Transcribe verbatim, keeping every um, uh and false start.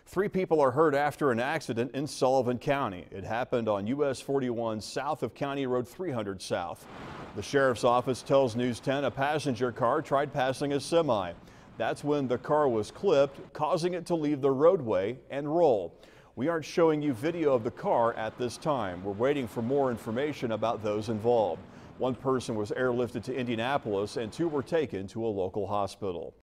Three people are hurt after an accident in Sullivan County. It happened on U S forty-one south of County Road three hundred South. The sheriff's office tells News ten a passenger car tried passing a semi. That's when the car was clipped, causing it to leave the roadway and roll. We aren't showing you video of the car at this time. We're waiting for more information about those involved. One person was airlifted to Indianapolis and two were taken to a local hospital.